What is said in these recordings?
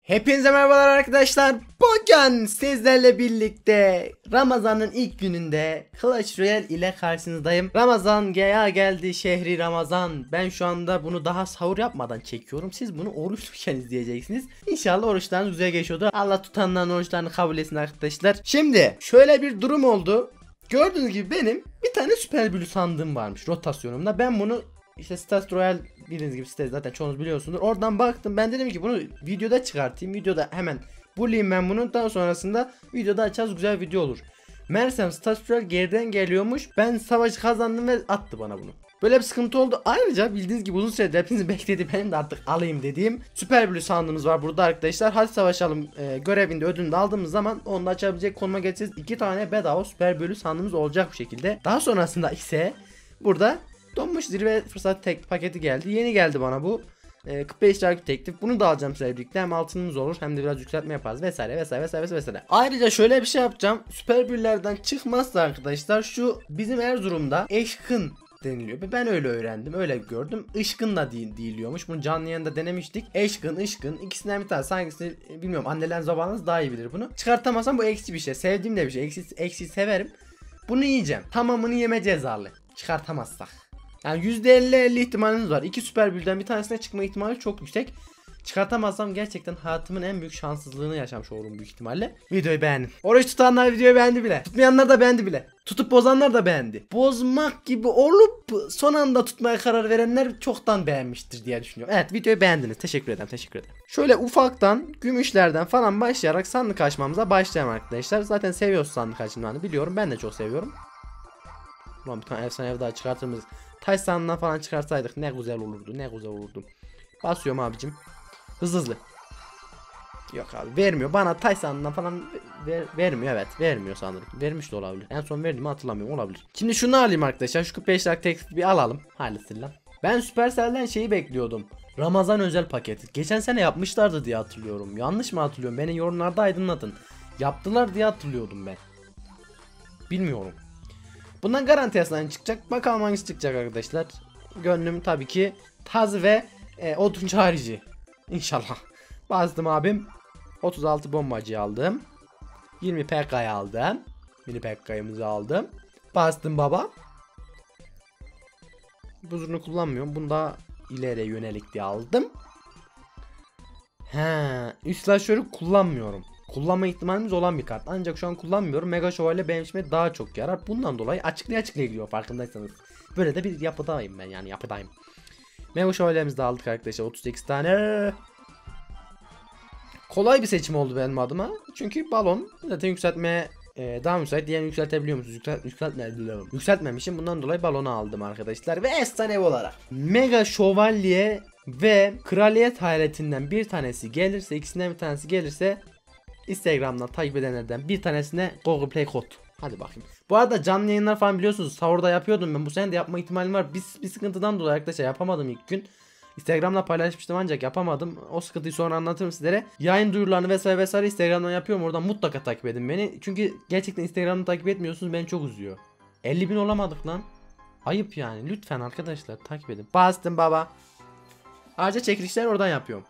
Hepinize merhabalar arkadaşlar. Bugün sizlerle birlikte Ramazan'ın ilk gününde Clash Royale ile karşınızdayım. Ramazan geldi, şehri Ramazan. Ben şu anda bunu daha sahur yapmadan çekiyorum. Siz bunu oruçluyken izleyeceksiniz. İnşallah oruçlarınız güzel geçiyordur. Allah tutanların oruçlarını kabul etsin arkadaşlar. Şimdi şöyle bir durum oldu. Gördüğünüz gibi benim bir tane süper büyülü sandığım varmış rotasyonumda. Ben bunu İşte Clash Royale bildiğiniz gibi site zaten çoğunuz biliyorsunuz. Oradan baktım, ben dedim ki bunu videoda çıkartayım. Videoda hemen bulayım ben bunu. Daha sonrasında videoda açacağız, güzel video olur. Mersem Clash Royale geriden geliyormuş. Ben savaşı kazandım ve attı bana bunu. Böyle bir sıkıntı oldu. Ayrıca bildiğiniz gibi uzun süredir hepinizi bekledi, benim de artık alayım dediğim süper büyülü sandığımız var burada arkadaşlar. Hadi savaşalım görevinde ödülünü de aldığımız zaman onu da açabilecek konuma geçeceğiz. 2 tane bedava süper büyülü sandığımız olacak bu şekilde. Daha sonrasında ise burada donmuş zirve fırsat tek paketi geldi. Yeni geldi bana bu. 45 liralık teklif. Bunu da alacağım sizlerle birlikte. Hem altınımız olur hem de biraz yükseltme yaparız vesaire vesaire vesaire vesaire. Ayrıca şöyle bir şey yapacağım. Süper büyülerden çıkmazsa arkadaşlar şu bizim Erzurum'da eşkın deniliyor. Ben öyle öğrendim. Öyle gördüm. Işkın da değiliyormuş. Bunu canlı yayında denemiştik. Eşkın, ışkın. İkisinden bir tanesi. Hangisi bilmiyorum. Anneleriniz babanız daha iyi bilir bunu. Çıkartamazsam bu eksi bir şey. Sevdiğim de bir şey. Eksi severim. Bunu yiyeceğim. Tamamını yeme cezalı. Çıkartamazsak. Yani %50-50 ihtimaliniz var. İki süper büyüden bir tanesine çıkma ihtimali çok yüksek. Çıkartamazsam gerçekten hayatımın en büyük şanssızlığını yaşamış olurum büyük ihtimalle. Videoyu beğenin. Oruç tutanlar videoyu beğendi bile. Tutmayanlar da beğendi bile. Tutup bozanlar da beğendi. Bozmak gibi olup son anda tutmaya karar verenler çoktan beğenmiştir diye düşünüyorum. Evet, videoyu beğendiniz. Teşekkür ederim. Teşekkür ederim. Şöyle ufaktan gümüşlerden falan başlayarak sandık açmamıza başlayalım arkadaşlar. Zaten seviyoruz sandık açmayı, biliyorum. Ben de çok seviyorum. Ulan bir tane efsane ev daha çıkartır mıyız? Taş sandığından falan çıkarsaydık ne güzel olurdu, ne güzel olurdu. Basıyorum abicim. Hızlı. Yok abi, vermiyor. Bana taş sandığından falan vermiyor, evet. Vermiyor sanırım. Vermiş de olabilir. En son verdiğimi hatırlamıyorum, olabilir. Şimdi şunu alayım arkadaşlar. Şu 45 liralık teklif bir alalım. Halletsin lan. Ben Supercell'den şeyi bekliyordum. Ramazan özel paketi. Geçen sene yapmışlardı diye hatırlıyorum. Yanlış mı hatırlıyorum? Beni yorumlarda aydınlatın. Yaptılar diye hatırlıyordum ben. Bilmiyorum. Bundan garanti yaslan çıkacak. Bakalım hangisi çıkacak arkadaşlar. Gönlüm tabii ki taz ve odunç harici. İnşallah. Bastım abim. 36 bombacı aldım. 20 PK'yı aldım. Mini PK'yımızı aldım. Bastım baba. Buzunu kullanmıyorum. Bunu da ileriye yönelik diye aldım. Üst slasher'ı kullanmıyorum. Kullanma ihtimalimiz olan bir kart. Ancak şu an kullanmıyorum. Mega Şövalye benim işime daha çok yarar. Bundan dolayı açıklaya gidiyor farkındaysanız. Böyle de bir yapıdayım ben, yani yapıdayım. Mega Şövalye'mizi de aldık arkadaşlar. 38 tane. Kolay bir seçim oldu benim adıma. Çünkü balon zaten yükseltmeye daha müsait. Diğerini yükseltebiliyor musunuz? Yükseltmemişim. Bundan dolayı balonu aldım arkadaşlar. Ve efsanevi olarak Mega Şövalye ve Kraliyet Hayretinden bir tanesi gelirse, ikisinden bir tanesi gelirse Instagram'dan takip edenlerden bir tanesine Google Play kod. Hadi bakayım. Bu arada canlı yayınlar falan biliyorsunuz sahurda yapıyordum ben. Bu sene de yapma ihtimalim var. Bir sıkıntıdan dolayı arkadaşlar yapamadım ilk gün. Instagram'da paylaşmıştım ancak yapamadım. O sıkıntıyı sonra anlatırım sizlere. Yayın duyurularını vesaire vesaire Instagram'dan yapıyorum. Oradan mutlaka takip edin beni. Çünkü gerçekten Instagram'da takip etmiyorsunuz, beni çok üzüyor. 50.000 olamadık lan. Ayıp yani. Lütfen arkadaşlar takip edin. Bastım baba. Ayrıca çekilişler oradan yapıyorum.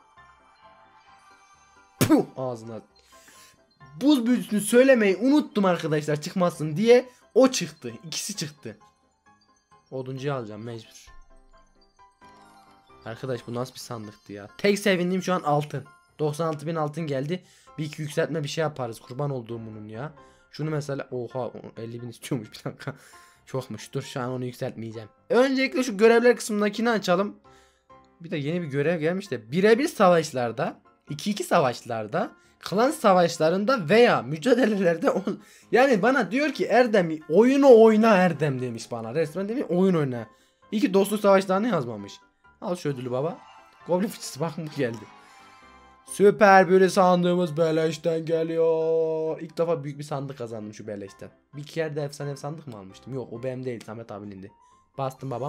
Puh, ağzına. Buz büyüsünü söylemeyi unuttum arkadaşlar çıkmasın diye. O çıktı. İkisi çıktı. Oduncuyu alacağım mecbur. Arkadaş bu nasıl bir sandıktı ya. Tek sevindiğim şu an altın. 96.000 altın geldi. Bir iki yükseltme bir şey yaparız. Kurban olduğum bunun ya. Şunu mesela oha 50.000 istiyormuş, bir dakika. Çokmuş, dur şu an onu yükseltmeyeceğim. Öncelikle şu görevler kısmındakini açalım. Bir de yeni bir görev gelmiş de. Birebir savaşlarda, 2-2 savaşlarda, klan savaşlarında veya mücadelelerde yani bana diyor ki Erdem oyunu oyna Erdem demiş bana. Resmen demiş oyun oyna. İki dostluk savaşlarını yazmamış. Al şu ödülü baba. Goblin fıçısı bak bu geldi. Süper böyle sandığımız beleşten geliyor. İlk defa büyük bir sandık kazandım şu beleşten. Bir kere de efsane sandık mı almıştım? Yok o benim değil, Samet abinin. Bastım babam.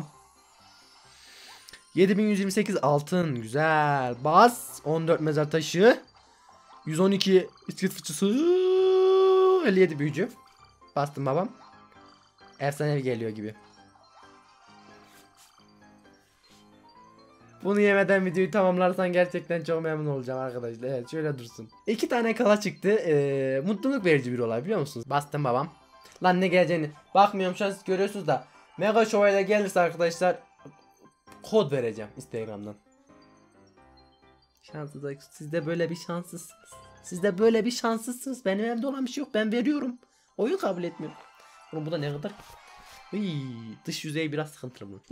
7128 altın, güzel. Bas 14 mezar taşı. 112 iskelet fıçısı. 57 büyücü. Bastım babam. Efsanevi geliyor gibi. Bunu yemeden videoyu tamamlarsan gerçekten çok memnun olacağım arkadaşlar. Evet, şöyle dursun. 2 tane kala çıktı. Mutluluk verici bir olay, biliyor musunuz? Bastım babam. Lan ne geleceğini bakmıyorum, şu an siz görüyorsunuz da. Mega Şövalye gelirse arkadaşlar kod vereceğim Instagram'dan. Şanssızlık, sizde böyle bir şanssızsınız. Sizde böyle bir şanssızsınız. Benim evde olan bir şey yok, ben veriyorum. Oyun kabul etmiyor. Oğlum bu da ne kadar? Dış yüzeyi biraz sıkıntılı bu.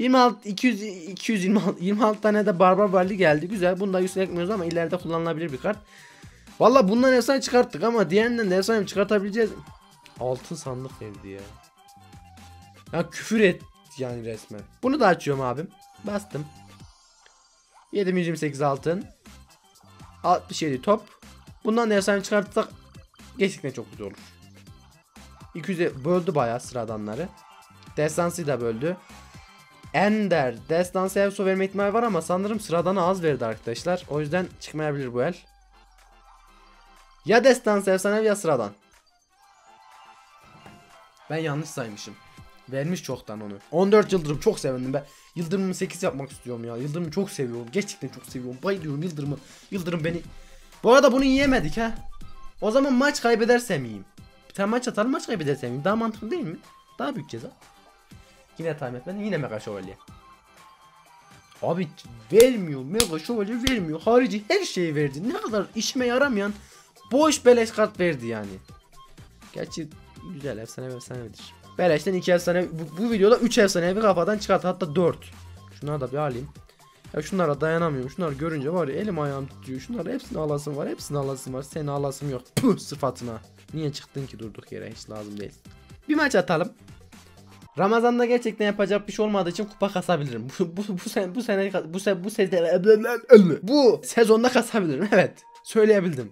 26 tane de barbar varlığı geldi. Güzel. Bunu da yükseltmiyoruz ama ileride kullanılabilir bir kart. Valla bundan efsane çıkarttık ama diğerinden de efsane çıkartabileceğiz. Altın sandık verdi ya. Ya küfür et yani resmen. Bunu da açıyorum abim. Bastım. 728 altın. 67 top. Bundan da efsane çıkartırsak gerçekten çok güzel olur. 200'e böldü bayağı sıradanları. Destansı da böldü. Ender. Destansı evso verme ihtimali var ama sanırım sıradanı az verdi arkadaşlar. O yüzden çıkmayabilir bu el. Ya destansı efsanevi ya sıradan. Ben yanlış saymışım. Vermiş çoktan onu. 14 yıldırım çok sevindim ben. Yıldırım'ı 8 yapmak istiyorum ya. Yıldırım'ı çok seviyorum. Gerçekten çok seviyorum. Bayılıyorum Yıldırım'ı. Yıldırım beni. Bu arada bunu yiyemedik ha. O zaman maç kaybedersem yiyeyim. Bir tane maç atalım, maç kaybedersem yiyeyim. Daha mantıklı değil mi? Daha büyük ceza. Yine time etmedim. Yine Mega Şövalye. Abi vermiyor. Mega Şövalye vermiyor. Harici her şeyi verdi. Ne kadar işime yaramayan boş beleş kart verdi yani. Gerçi güzel, efsanevidir. Beleşten 2 efsane, bu videoda 3 efsane bir kafadan çıkarttı, hatta 4. Şunları da bir alayım. Ya şunlara dayanamıyorum. Şunları görünce var ya, elim ayağım titriyor. Şunları hepsini alasım var. Hepsini alasım var. Seni alasım yok. Puh, sıfatına. Niye çıktın ki durduk yere? Hiç lazım değil. Bir maç atalım. Ramazan'da gerçekten yapacak bir şey olmadığı için kupa kasabilirim. Bu sezonda kasabilirim. Evet. Söyleyebildim.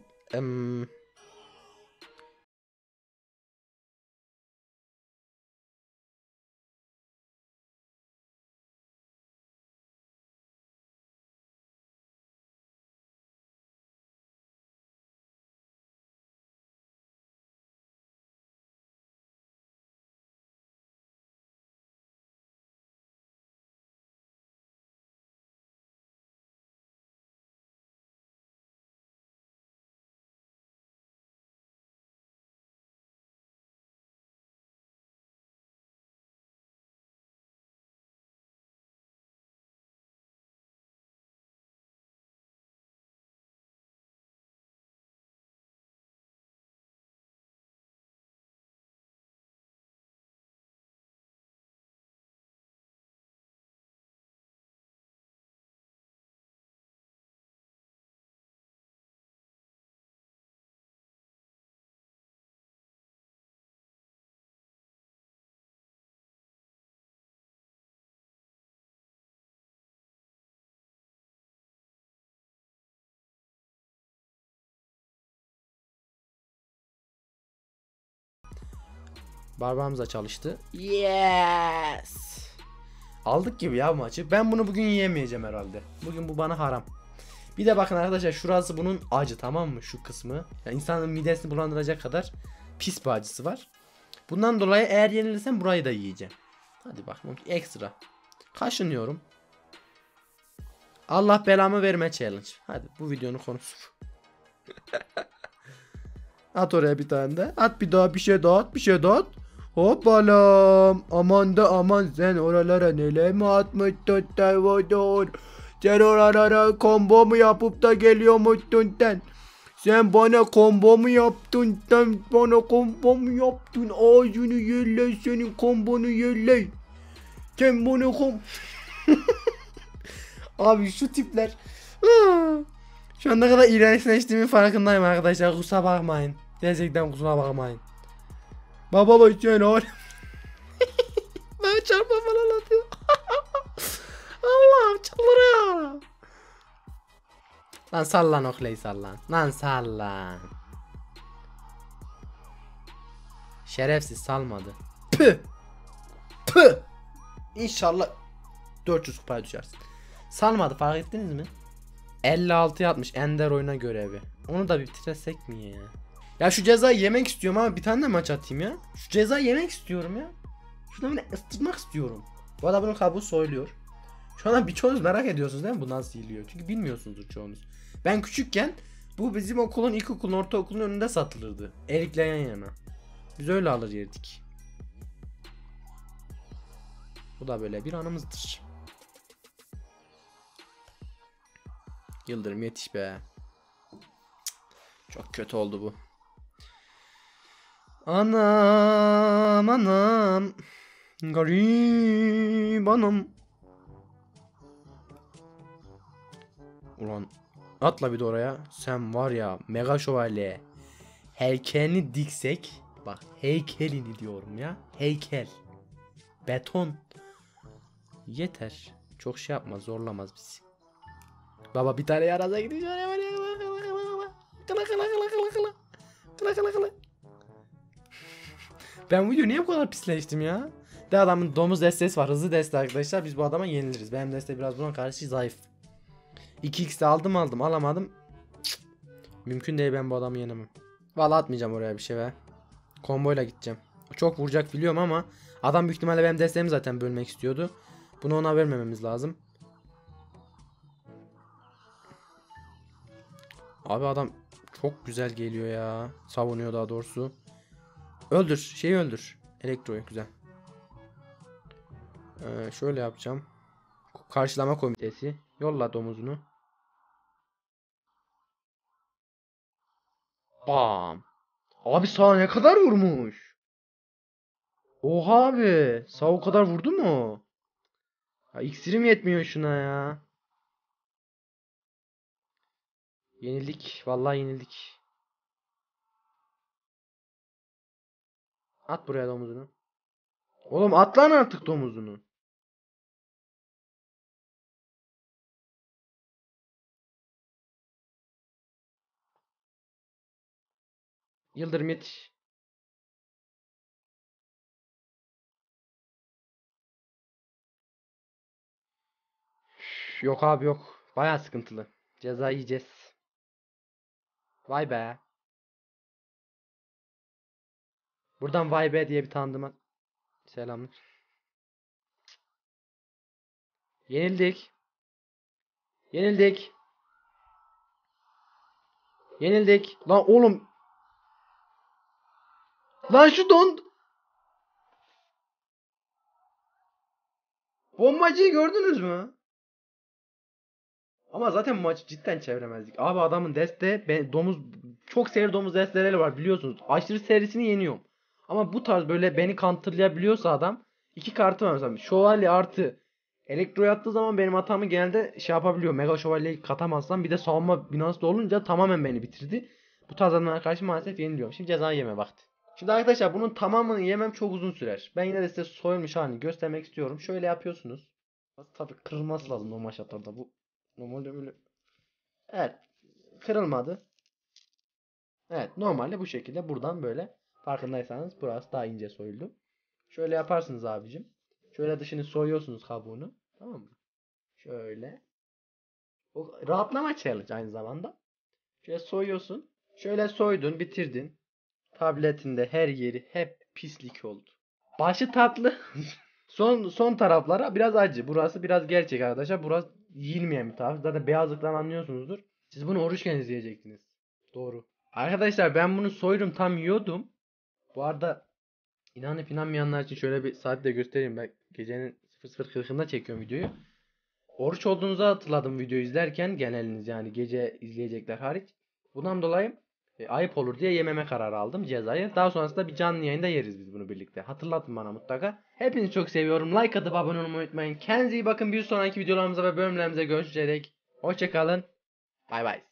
Barbarımıza çalıştı. Yes. Aldık gibi ya maçı. Ben bunu bugün yiyemeyeceğim herhalde. Bugün bu bana haram. Bir de bakın arkadaşlar, şurası bunun acı, tamam mı? Şu kısmı. Yani insanın midesini bulandıracak kadar pis bir acısı var. Bundan dolayı eğer yenilirsem burayı da yiyeceğim. Hadi bakalım, ekstra. Kaşınıyorum. Allah belamı verme challenge. Hadi bu videonun konusu. At oraya bir tane de. At bir daha, bir şey daha at, bir şey daha at. Hoppalam. Aman da aman, sen oralara neler mi atmıştın Telvodor? Sen oralara combo mu yapıp da geliyor musun sen? Sen bana combo mu yaptın? Sen bana combo mu yaptın? Ağzını yerle, senin kombonu yerle. Sen bana Abi şu tipler. Şu an ne kadar iğrençleştiğimin farkındayım arkadaşlar. Kusura bakmayın. Gerçekten kusura bakmayın. Baba sen oğlum. Ben çarpma falan atıyor. Allah'ım çıldırıyor. Lan sallan Okley, sallan. Lan sallan. Şerefsiz salmadı. Püh. Püh. İnşallah 400 kupaya düşersin. Salmadı, fark ettiniz mi? 56 yapmış Ender oyuna görevi. Onu da bir bitirsek mi ya? Ya şu cezayı yemek istiyorum ama bir tane de maç atayım ya. Şu cezayı yemek istiyorum ya. Şunu böyle ısıtmak istiyorum. Bu arada bunun kabuğu soyuluyor. Şu anda birçoğunuz merak ediyorsunuz değil mi bu nasıl yiyiliyor? Çünkü bilmiyorsunuzdur çoğunuz. Ben küçükken bu bizim okulun, ilkokulun, ortaokulun önünde satılırdı. Erikle yan yana. Biz öyle alır yerdik. Bu da böyle bir anımızdır. Yıldırım yetiş be. Çok kötü oldu bu. Anam anam. Garip anam. Ulan atla bir de oraya. Sen var ya mega şövalye. Heykelini diksek. Bak heykelini diyorum ya. Heykel. Beton. Yeter. Çok şey yapmaz, zorlamaz bizi. Baba bir tane yaraza gidiyor. Kıla kıla kıla kıla kıla. Kıla kıla kıla. Ben bu video niye bu kadar pisleştim ya? De adamın domuz destesi var. Hızlı deste arkadaşlar. Biz bu adama yeniliriz. Benim deste biraz buna karşı zayıf. 2x'de aldım alamadım. Cık. Mümkün değil, ben bu adamı yenemem. Vallahi atmayacağım oraya bir şey be. Komboyla gideceğim. Çok vuracak biliyorum ama adam büyük ihtimalle benim destemi zaten bölmek istiyordu. Bunu ona vermememiz lazım. Abi adam çok güzel geliyor ya. Savunuyor daha doğrusu. Öldür. Şeyi öldür. Elektroyu. Güzel. Şöyle yapacağım. Karşılama komitesi. Yolla domuzunu. Bam. Abi sağ ne kadar vurmuş. Oha abi. Sağ o kadar vurdu mu? Ya, iksirim yetmiyor şuna ya. Yenildik. Vallahi yenildik. At buraya domuzunu. Oğlum at lan artık domuzunu. Yıldırım yetiş. Yok abi yok. Baya sıkıntılı. Ceza yiyeceğiz. Vay be. Buradan vay be diye bir tanıdıma selamlar. Yenildik. Yenildik. Yenildik. Lan oğlum. Lan şu bombacıyı gördünüz mü? Ama zaten maçı cidden çeviremezdik. Abi adamın deste çok seri domuz desteleri var biliyorsunuz. Aşırı serisini yeniyorum. Ama bu tarz böyle beni counterlayabiliyorsa adam, iki kartı var mesela. Şövalye artı elektro attığı zaman benim hatamı genelde şey yapabiliyor. Mega şövalyeyi katamazsam bir de savunma binası da olunca tamamen beni bitirdi. Bu tarz adamlara karşı maalesef yeniliyorum. Şimdi ceza yeme vakti. Şimdi arkadaşlar bunun tamamını yemem çok uzun sürer. Ben yine de size soyulmuş halini göstermek istiyorum. Şöyle yapıyorsunuz. Tabii kırılması lazım normal şartlarda bu. Normalde böyle. Evet. Kırılmadı. Evet. Normalde bu şekilde buradan böyle. Farkındaysanız burası daha ince soyuldu. Şöyle yaparsınız abicim. Şöyle dışını soyuyorsunuz kabuğunu. Tamam mı? Şöyle. O rahatlama challenge aynı zamanda. Şöyle soyuyorsun. Şöyle soydun, bitirdin. Tabletinde her yeri hep pislik oldu. Başı tatlı. Son taraflara biraz acı. Burası biraz gerçek arkadaşlar. Burası yiyilmeyen bir taraf. Zaten beyazlıktan anlıyorsunuzdur. Siz bunu oruçken izleyecektiniz. Doğru. Arkadaşlar ben bunu soydum, tam yiyordum. Bu arada inanıp inanmayanlar için şöyle bir saat de göstereyim. Ben gecenin 00.40'ında çekiyorum videoyu. Oruç olduğunuzu hatırladım videoyu izlerken, geneliniz yani gece izleyecekler hariç. Bundan dolayı ayıp olur diye yememe kararı aldım cezayı. Daha sonrasında bir canlı yayında yeriz biz bunu birlikte. Hatırlatın bana mutlaka. Hepinizi çok seviyorum. Like atıp abone olmayı unutmayın. Kendinize iyi bakın. Bir sonraki videolarımıza ve bölümlerimize görüşecek. Hoşçakalın. Bay bay.